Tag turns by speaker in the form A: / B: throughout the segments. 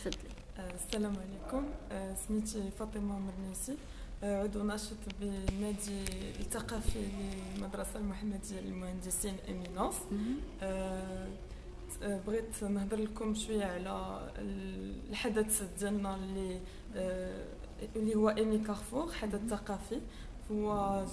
A: تفضلي.
B: السلام عليكم. سميتي فاطمة مرنيسي، عضو ناشط بالنادي الثقافي للمدرسة المحمدية للمهندسين إميناس. بغيت نهضر لكم شوية على الحدث ديالنا اللي هو إيمي كارفور، حدث ثقافي. هو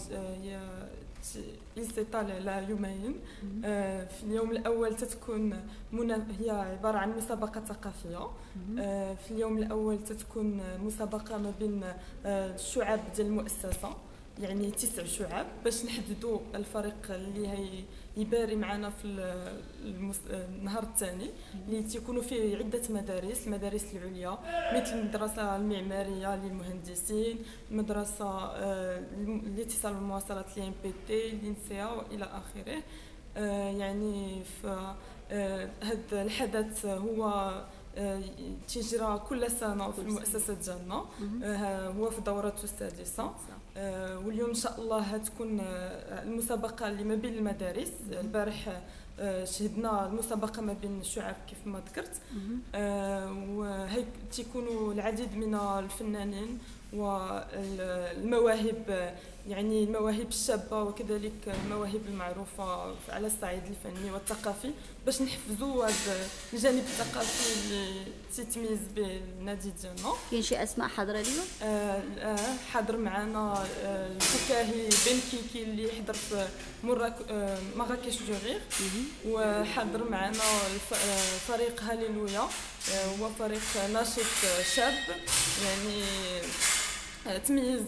B: يستطال على يومين. في اليوم الأول تتكون هي عبارة عن مسابقة ثقافية. في اليوم الأول تتكون مسابقة ما بين الشعب ديال المؤسسة، يعني 9 شعب، باش نحددوا الفريق اللي يباري معنا في النهار الثاني، اللي تيكونوا فيه عدة مدارس، المدارس العليا مثل المدرسة المعمارية للمهندسين، المدرسة الاتصال والمواصلات LMPT، الإنسيا وإلى آخره. يعني هذا الحدث هو تجرى كل سنة في المؤسسة ديالنا، هو في دورته السادسة. واليوم إن شاء الله هتكون المسابقة اللي ما بين المدارس. البارح شهدنا المسابقة ما بين الشعب كيف ما ذكرت، وهي تيكونوا العديد من الفنانين والمواهب، يعني المواهب الشابة وكذلك المواهب المعروفة على الصعيد الفني والثقافي، باش نحفزوا هذا الجانب الثقافي اللي تيتميز به النادي ديالنا.
A: كاين شي اسماء حاضره اليوم؟
B: حاضر معنا الفكاهي بن كيكي اللي حضر في مراكش جوغير، وحاضر معنا فريق هاليلويا، هو فريق ناشط شاب، يعني تميز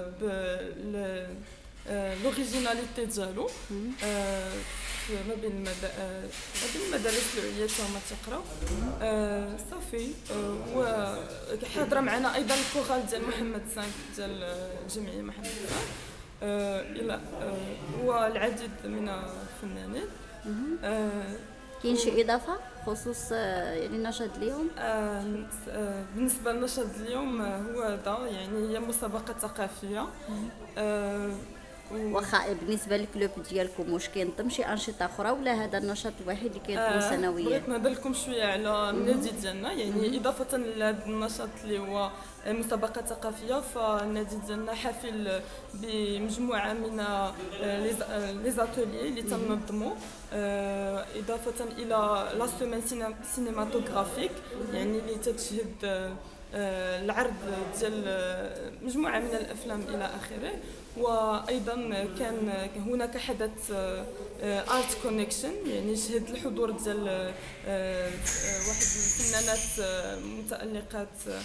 B: لوريجيناليتي ديالو. ما بين المدارس العليا هما تيقراو صافي. وحاضره معنا ايضا الكورال ديال محمد 5 ديال الجمعيه محمد 5 الى والعديد من الفنانين.
A: كاين شي اضافه خصوص يعني نشاط اليوم؟
B: بالنسبه لنشاط اليوم هو هذا، يعني هي مسابقه ثقافيه.
A: واخا بالنسبه للكلوب ديالكم واش كينظم شي انشطه اخرى ولا هذا النشاط الوحيد اللي كيكون سنويا؟
B: بغيت نهضر لكم شويه على النادي ديالنا، يعني اضافه لهذا النشاط اللي هو مسابقه ثقافيه، فالنادي ديالنا حافل بمجموعه من لي زاتولي اللي تنظموا، اضافه الى لا سيمين سينماتوغرافيك، يعني اللي تتشهد العرض ديال مجموعه من الافلام الى اخره. وايضا كان هناك حدث ارت كونيكشن، يعني شهد الحضور ديال واحد الفنانات متألقات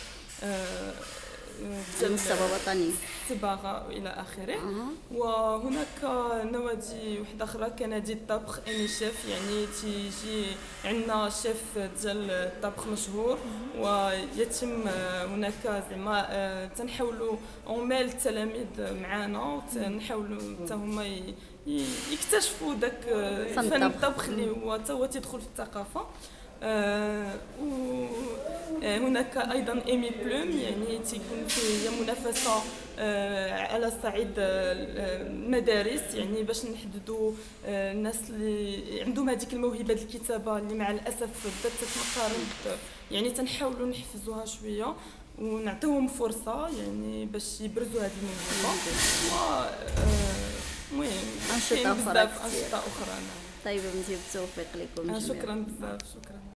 A: على المستوى الوطني،
B: صباغه والى اخره. وهناك نوادي وحده اخرى كنادي الطبخ اني شيف، يعني تيجي عندنا شيف ديال الطبخ مشهور، ويتم هناك زعما تنحاولوا اونميل التلاميذ معنا، ونحاولوا حتى هما يكتشفوا داك فن الطبخ اللي هو حتى هو تيدخل في الثقافه. هناك ايضا ايمي بلوم، يعني تيكون فيه منافسه على صعيد المدارس، يعني باش نحددوا الناس اللي عندهم هذيك الموهبه الكتابه اللي مع الاسف بدات تتنقرض، يعني تنحاولوا نحفزوها شويه ونعطيوهم فرصه، يعني باش يبرزوا هذه الموهبه. المهم
A: انشطه اخرى.
B: انشطه اخرى.
A: طيب، مزيان، بالتوفيق لكم جميعا.
B: شكرا بزاف، شكرا.